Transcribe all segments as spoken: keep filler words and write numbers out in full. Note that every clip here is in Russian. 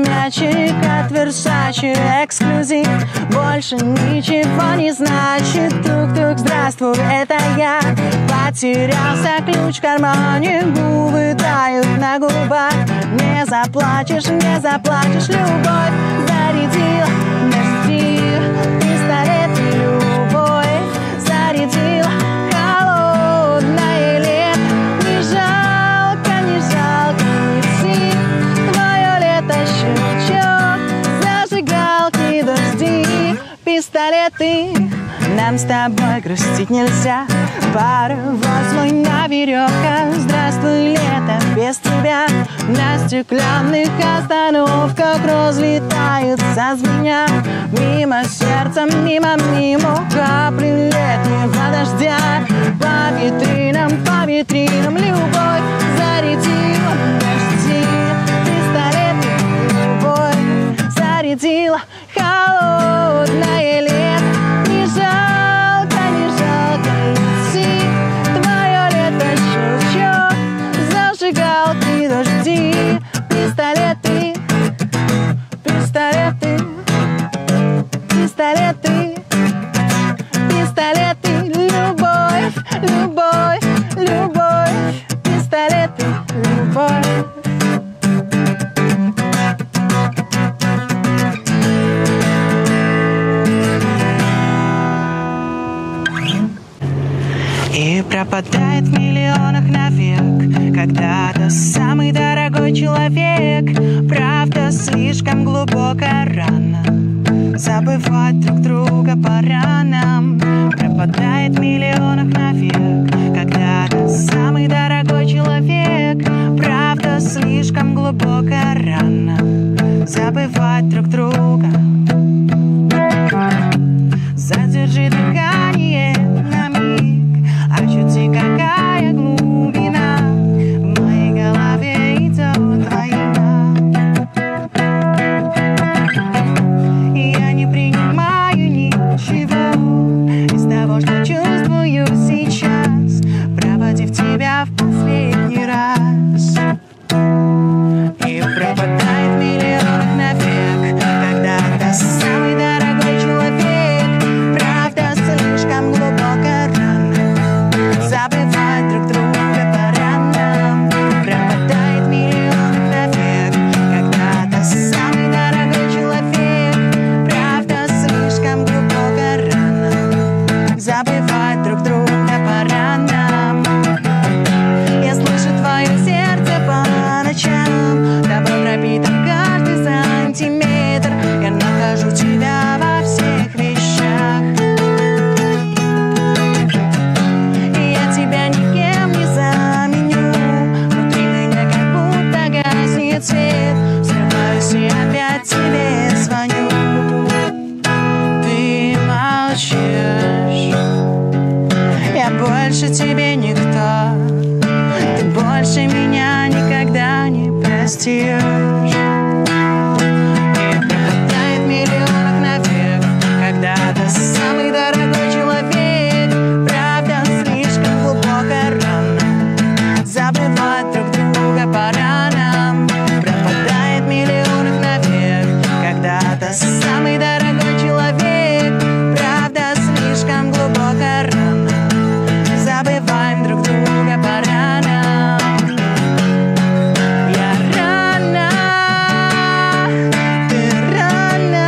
мячик от Версачи, эксклюзив, больше ничего не значит. Тук-тук, здравствуй, это я. Потерялся ключ в кармане, губы тают на губах. Не заплачешь, не заплачешь, любовь зарядила, дожди, пистолет и любовь зарядила. Холодное лето, не жалко, не жалко идти. Твое лето, щелчок, зажигалки, дожди, пистолеты. Нам с тобой грустить нельзя, паровоз мой на веревках. Здравствуй, лето, без тебя на стеклянных остановках разлетаются звеня. Мимо сердца, мимо, мимо капли летнего дождя. По витринам, по витринам любовь зарядила, дожди, пистолеты, любовь зарядила. Холодное лето, не жалко, не жалко идти. Твое лето, щелчок, зажигалки, дожди, пистолеты, пистолеты, пистолеты, пистолеты, любовь, любовь, любовь, пистолеты, любовь. И пропадает в миллионах навек когда-то самый дорогой человек. Правда, слишком глубоко рано забывать друг друга по ранам. Пропадает в миллионах навек когда-то самый дорогой человек. Правда, слишком глубоко рано забывать друг друга. Задержи дыхание на миг, ощути, какая глубина в моей голове идет война. И я не принимаю ничего из того, что чувствую сейчас, проводив тебя в последний раз. И пропадает в миллионах навек когда-то самый дорогой человек. Правда, слишком глубоко рано забывать друг друга по ранам. Пропадает в миллионах навек когда-то самый дорогой человек. Правда, слишком глубоко рано забывать друг друга по ранам. Я слышу твое сердце по ночам, тобой пропитан каждый сантиметр. Я нахожу тебя во всех вещах. И я тебя никем не заменю. Внутри меня как будто гаснет свет. Взрываюсь и опять тебе звоню. Ты молчишь, я больше тебе никто. Ты больше меня никогда не простишь. И пропадает в миллионах навек когда-то самый дорогой человек. Правда, слишком глубоко рано забывать друг друга по ранам. Пропадает в миллионах навек когда-то самый дорогой человек. Правда, слишком глубоко рано забываем друг друга по ранам. Я рано, ты рано.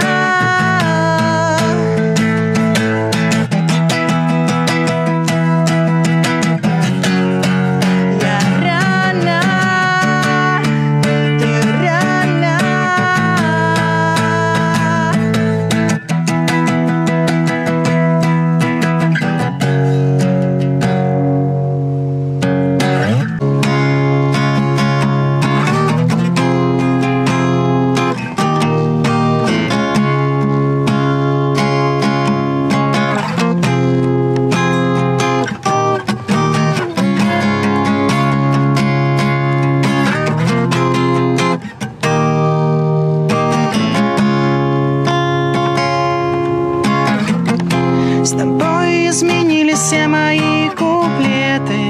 Я рано, ты рано. С тобой изменились все мои куплеты,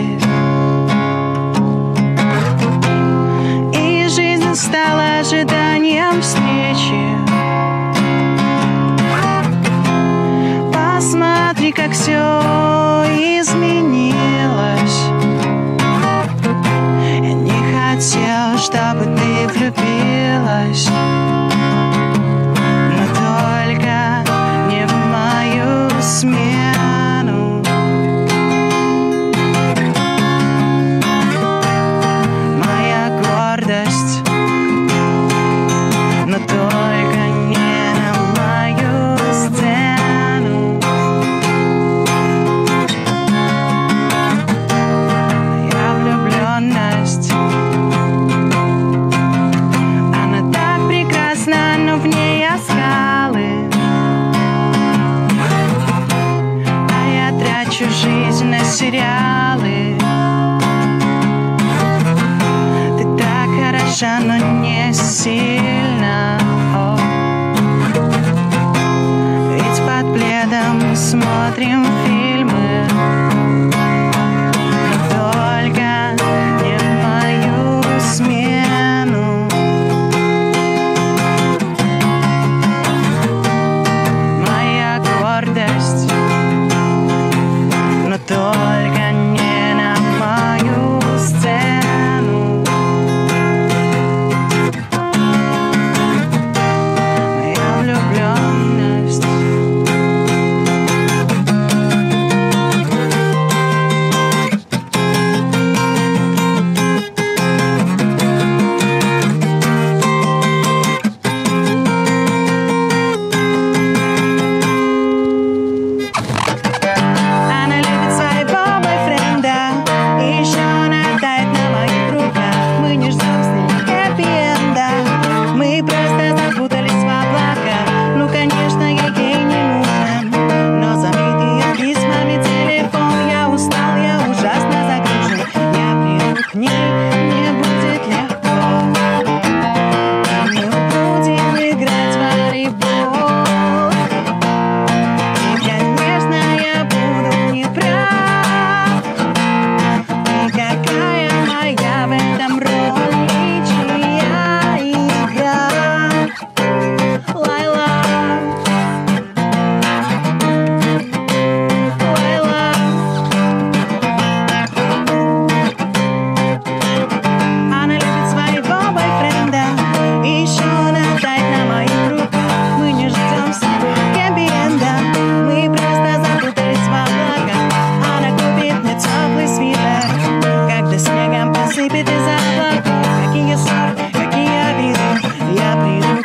и жизнь стала ожиданием сна.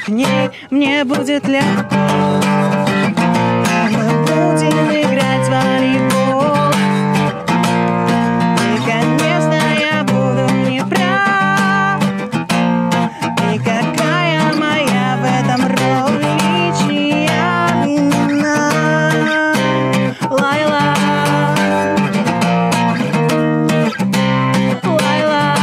к ней мне будет легко. Мы будем играть в волейбол. И, конечно, я буду не прав. И какая моя в этом роль, чья вина? Лайла, Лайла.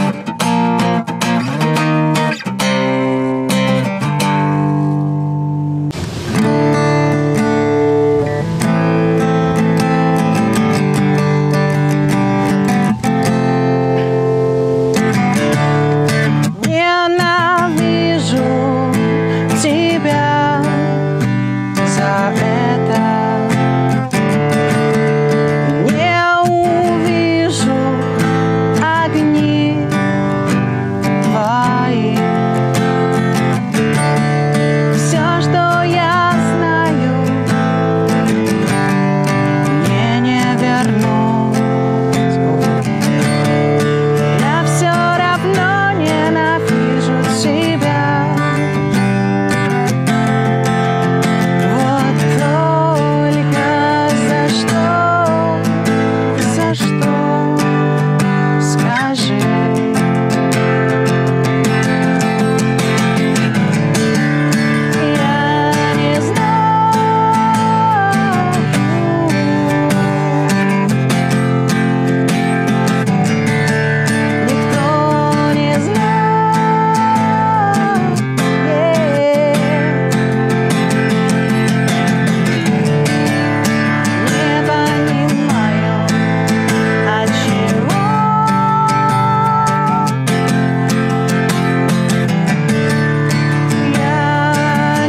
Ненавижу тебя за это. Не увижу огни твои. Все, что я знаю, мне не вернуть. Я все равно ненавижу тебя. Вот только за что, за что, скажи. Я не знаю. Никто не знает. Не понимаю, отчего я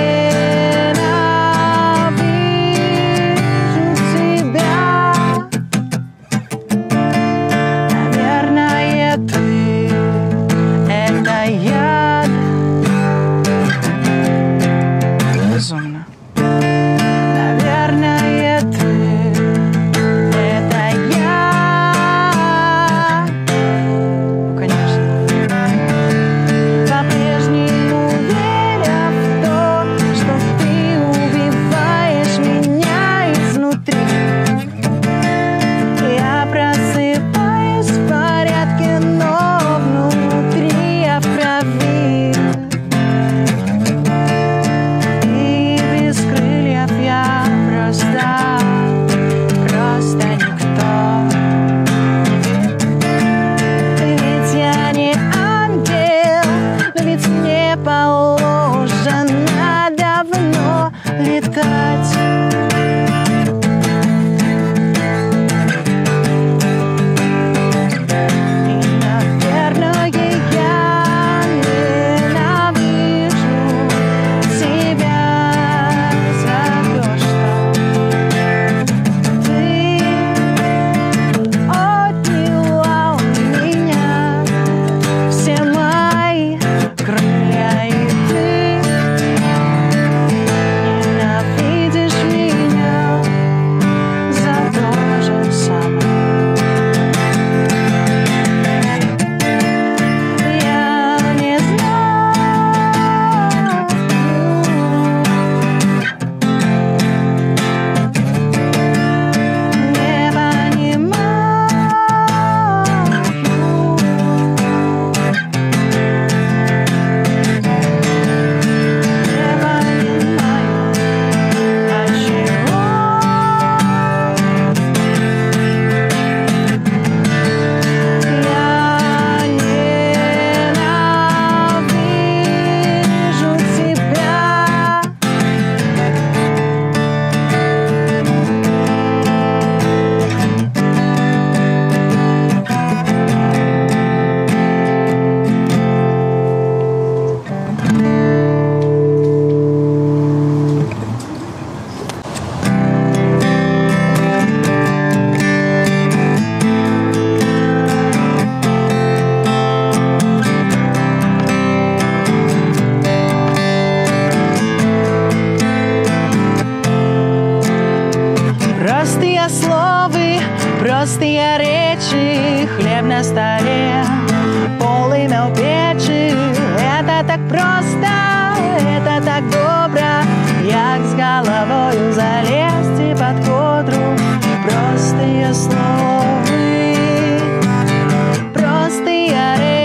ненавижу тебя. Наверное, ты — это яд. Безумно. Наверное, ты — это я. Ну, конечно. По-прежнему веря в то, что ты убиваешь меня изнутри. Я просыпаюсь в порядке, но внутри я в крови. И без крыльев я просто, просто никто. Ведь я не ангел, но ведь мне положено давно летать. И, наверное, я ненавижу тебя за то, что ты отняла у меня все мои крылья, и ты ненавидишь меня за то же самое. Я не знаю. Не понимаю. Не понимаю, отчего я ненавижу тебя. Простые словы, простые речи, хлеб на столе, полымя у печи. Это так просто, это так добра, як з головою залезти под кодру. Простые словы, простые речи.